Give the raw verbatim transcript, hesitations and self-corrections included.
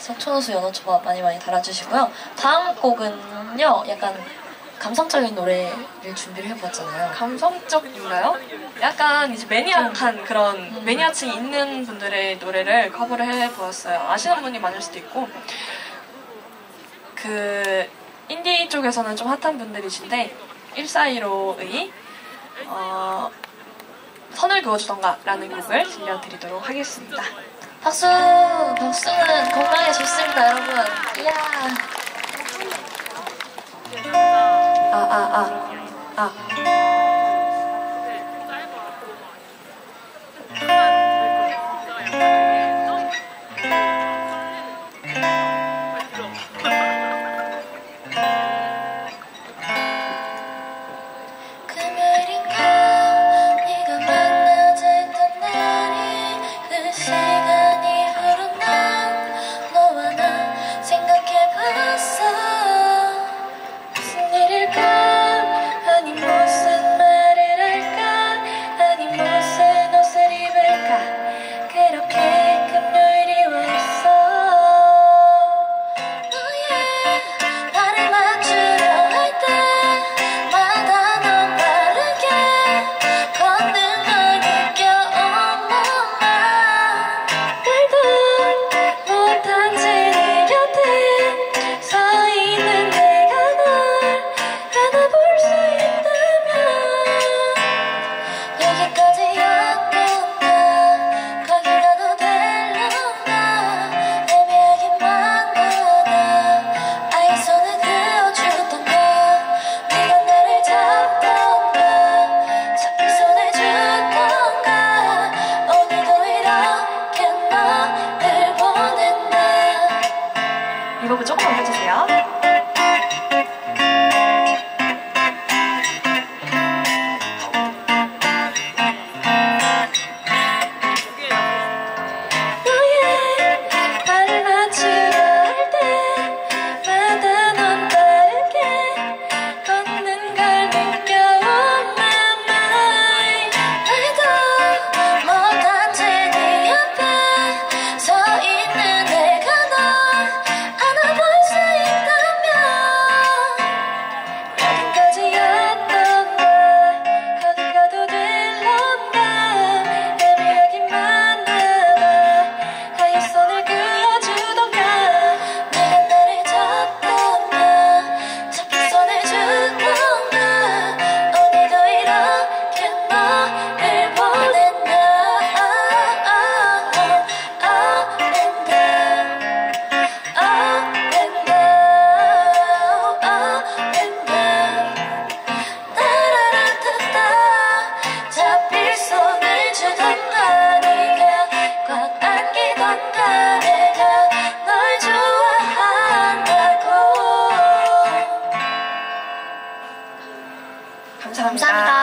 석촌호수 연어초밥 많이 많이 달아주시고요. 다음 곡은요, 약간 감성적인 노래를 준비를 해보았잖아요. 감성적인가요? 약간 이제 매니악한 그런 음. 매니아층이 있는 분들의 노래를 커버를 해보았어요. 아시는 분이 많을 수도 있고, 그 인디 쪽에서는 좀 핫한 분들이신데 일사일오의 어, 선을 그어주던가 라는 곡을 들려드리도록 하겠습니다. 박수! 박수는 건강에 좋습니다, 여러분. 이야. 아, 아, 아. 아. 리버브 조금만 해주세요. 감사합니다.